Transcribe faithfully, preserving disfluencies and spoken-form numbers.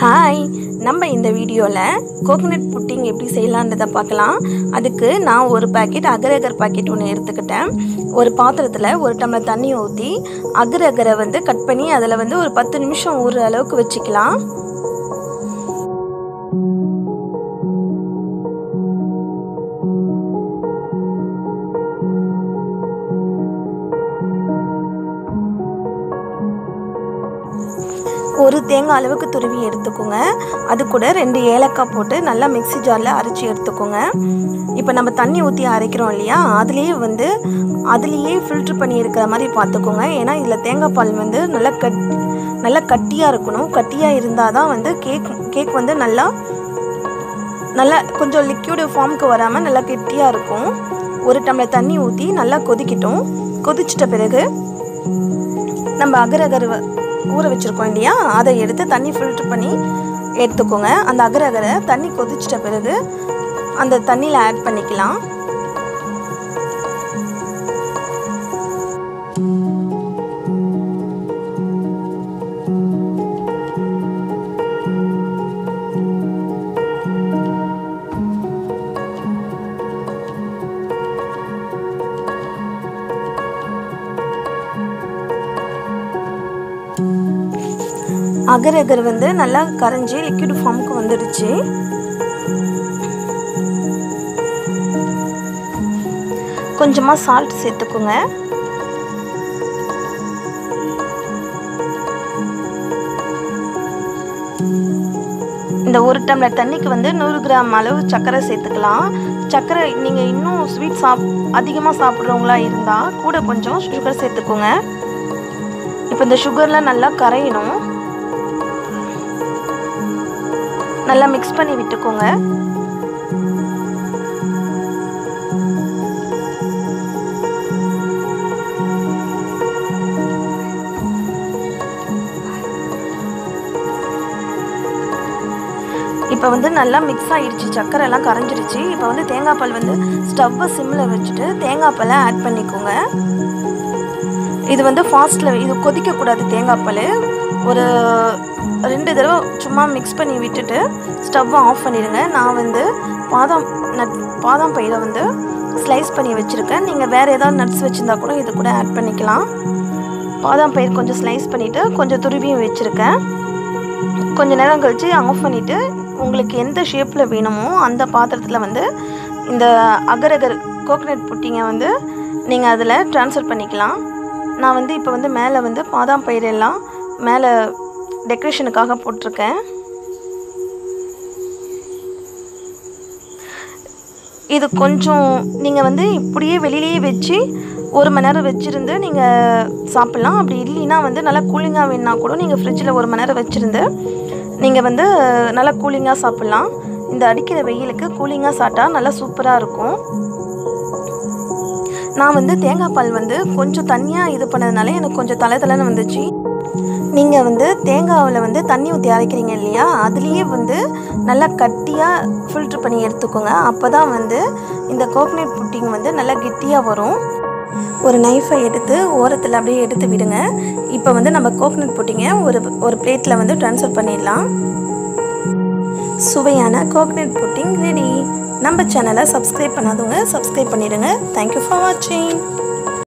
Hi, நம்ம இந்த வீடியோவில் கோகனட் புட்டிங் எப்படி செய்யலான்றதை பார்க்கலாம். அதுக்கு நான் ஒரு பாக்கெட் அகர் அகர் பாக்கெட் ஒன்று எடுத்துக்கிட்டேன். ஒரு பாத்திரத்தில் ஒரு டம்ளர் தண்ணி ஊற்றி அகர் அகரை வந்து கட் பண்ணி அதில் வந்து ஒரு பத்து நிமிஷம் ஊறுற அளவுக்கு வச்சுக்கலாம். ஒரு தேங்காய் அளவுக்கு துருவி எடுத்துக்கோங்க. அது கூட ரெண்டு ஏலக்காய் போட்டு நல்லா மிக்ஸி ஜாரில் அரைச்சி எடுத்துக்கோங்க. இப்போ நம்ம தண்ணி ஊற்றி அரைக்கிறோம் இல்லையா, அதுலேயே வந்து அதுலேயே ஃபில்ட்ரு பண்ணி இருக்கிற மாதிரி பார்த்துக்கோங்க. ஏன்னா இதில் தேங்காய் பால் வந்து நல்லா கட் நல்லா கட்டியாக இருக்கணும். கட்டியாக இருந்தால் தான் வந்து கேக் கேக் வந்து நல்லா நல்லா கொஞ்சம் லிக்யூடு ஃபார்முக்கு வராமல் நல்லா கெட்டியாக இருக்கும். ஒரு டம்ளர் தண்ணி ஊற்றி நல்லா கொதிக்கட்டும். கொதிச்சிட்ட பிறகு நம்ம அகர் அகர் ஊற வச்சுருக்கோம் இல்லையா, அதை எடுத்து தண்ணி ஃபில்ட்ரு பண்ணி எடுத்துக்கோங்க. அந்த அகர் அகரை தண்ணி கொதிச்சிட்ட பிறகு அந்த தண்ணியில் ஆட் பண்ணிக்கலாம். அகர் அகர் வந்து நல்லா கரைஞ்சி லிக்விட் ஃபார்முக்கு வந்துடுச்சு. கொஞ்சமாக சால்ட் சேர்த்துக்கோங்க. இந்த ஒரு டம்ளர் தண்ணிக்கு வந்து நூறு கிராம் அளவு சர்க்கரை சேர்த்துக்கலாம். சர்க்கரை நீங்கள் இன்னும் ஸ்வீட் சாப் அதிகமாக சாப்பிட்றவங்களா இருந்தால் கூட கொஞ்சம் சுகர் சேர்த்துக்கோங்க. இப்போ இந்த சுகர்லாம் நல்லா கரையணும். நல்லா மிக்ஸ் பண்ணி விட்டுக்கோங்க. இப்போ வந்து நல்லா மிக்ஸ் ஆகிடுச்சு, சர்க்கரை எல்லாம் கரைஞ்சிருச்சு. இப்போ வந்து தேங்காய் பால் வந்து ஸ்டவ்வை சிம்மில் வச்சுட்டு தேங்காய் பாலை ஆட் பண்ணிக்கோங்க. இது வந்து ஃபாஸ்ட்டில் இது கொதிக்கக்கூடாது. தேங்காய் பால் ஒரு ரெண்டு தடவை சும்மா மிக்ஸ் பண்ணி விட்டுட்டு ஸ்டவ்வை ஆஃப் பண்ணிடுங்க. நான் வந்து பாதாம் நட் பாதாம் பயிரை வந்து ஸ்லைஸ் பண்ணி வச்சுருக்கேன். நீங்கள் வேறு ஏதாவது நட்ஸ் வச்சுருந்தா கூட இது கூட ஆட் பண்ணிக்கலாம். பாதாம் பயிர் கொஞ்சம் ஸ்லைஸ் பண்ணிவிட்டு கொஞ்சம் துருவியும் வச்சுருக்கேன். கொஞ்சம் நேரம் கழித்து ஆஃப் பண்ணிவிட்டு உங்களுக்கு எந்த ஷேப்பில் வேணுமோ அந்த பாத்திரத்தில் வந்து இந்த அகர் அகர் கோகனட் புட்டிங்கை வந்து நீங்கள் அதில் ட்ரான்ஸ்ஃபர் பண்ணிக்கலாம். நான் வந்து இப்போ வந்து மேலே வந்து பாதாம் பயிர் எல்லாம் மேலே டெக்கரேஷனுக்காக போட்டிருக்கேன். இது கொஞ்சம் நீங்கள் வந்து இப்படியே வெளியிலேயே வச்சு ஒரு மணி நேரம் வச்சுருந்து நீங்கள் சாப்பிட்லாம். அப்படி இல்லைன்னா வந்து நல்லா கூலிங்காக வேணுன்னா கூட நீங்கள் ஃப்ரிட்ஜில் ஒரு மணி நேரம் வச்சுருந்து நீங்கள் வந்து நல்லா கூலிங்காக சாப்பிட்லாம். இந்த அடிக்கிற வெயிலுக்கு கூலிங்காக சாப்பிட்டா நல்லா சூப்பராக இருக்கும். நான் வந்து தேங்காய் பால் வந்து கொஞ்சம் தண்ணியாக இது பண்ணதுனால எனக்கு கொஞ்சம் தலை தலைன்னு வந்துச்சு. நீங்கள் வந்து தேங்காவில் வந்து தண்ணி ஊற்றி அரைக்கிறீங்க இல்லையா, அதுலேயே வந்து நல்லா கட்டியாக ஃபில்ட்ரு பண்ணி எடுத்துக்கோங்க. அப்போ தான் வந்து இந்த கோகனட் புட்டிங் வந்து நல்லா கெட்டியாக வரும். ஒரு நைஃபை எடுத்து ஓரத்தில் அப்படியே எடுத்து விடுங்க. இப்போ வந்து நம்ம கோகனட் புட்டிங்கை ஒரு ஒரு பிளேட்டில் வந்து ட்ரான்ஸ்ஃபர் பண்ணிடலாம். சுவையான கோகனட் புட்டிங் ரெடி. நம்ம சேனலை சப்ஸ்கிரைப் பண்ணாதவங்க சப்ஸ்கிரைப் பண்ணிடுங்க. தேங்க்யூ ஃபார் வாட்சிங்.